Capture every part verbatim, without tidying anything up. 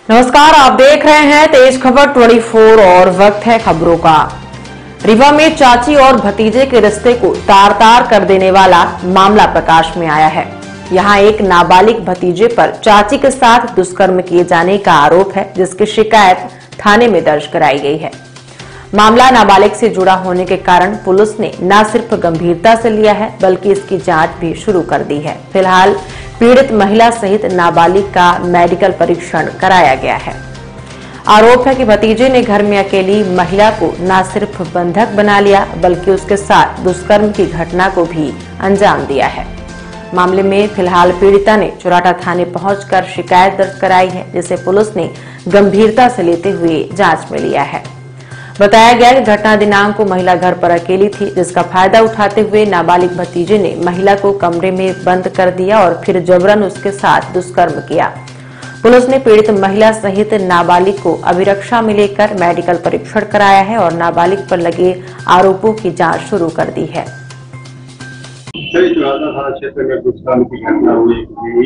नमस्कार, आप देख रहे हैं तेज खबर चौबीस और वक्त है खबरों का। रीवा में चाची और भतीजे के रिश्ते को तार तार कर देने वाला मामला प्रकाश में आया है। यहां एक नाबालिग भतीजे पर चाची के साथ दुष्कर्म किए जाने का आरोप है, जिसकी शिकायत थाने में दर्ज कराई गई है। मामला नाबालिग से जुड़ा होने के कारण पुलिस ने न सिर्फ गंभीरता से लिया है, बल्कि इसकी जांच भी शुरू कर दी है। फिलहाल पीड़ित महिला सहित नाबालिग का मेडिकल परीक्षण कराया गया है। आरोप है कि भतीजे ने घर में अकेली महिला को न सिर्फ बंधक बना लिया, बल्कि उसके साथ दुष्कर्म की घटना को भी अंजाम दिया है। मामले में फिलहाल पीड़िता ने चुराटा थाने पहुंचकर शिकायत दर्ज कराई है, जिसे पुलिस ने गंभीरता से लेते हुए जांच में लिया है। बताया गया कि घटना दिनांक को महिला घर पर अकेली थी, जिसका फायदा उठाते हुए नाबालिग भतीजे ने महिला को कमरे में बंद कर दिया और फिर जबरन उसके साथ दुष्कर्म किया। पुलिस ने पीड़ित महिला सहित नाबालिग को अभिरक्षा में लेकर मेडिकल परीक्षण कराया है और नाबालिग पर लगे आरोपों की जांच शुरू कर दी है। थाना क्षेत्र में दुष्कर्म की घटना हुई,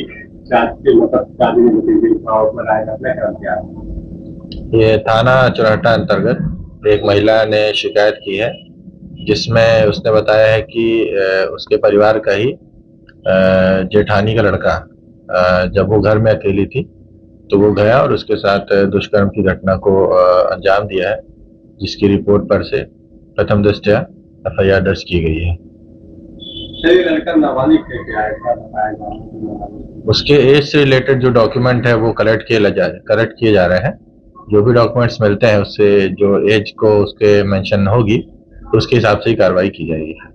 ये थाना चुराटा अंतर्गत एक महिला ने शिकायत की है, जिसमें उसने बताया है कि उसके परिवार का ही जेठानी का लड़का जब वो घर में अकेली थी तो वो गया और उसके साथ दुष्कर्म की घटना को अंजाम दिया है, जिसकी रिपोर्ट पर से प्रथम दृष्टया एफ आई आर दर्ज की गई है। लड़का नाबालिग है क्या है? उसके एज से रिलेटेड जो डॉक्यूमेंट है वो कलेक्ट किए जा कलेक्ट किए जा रहे हैं। जो भी डॉक्यूमेंट्स मिलते हैं उससे जो एज को उसके मेंशन होगी तो उसके हिसाब से ही कार्रवाई की जाएगी।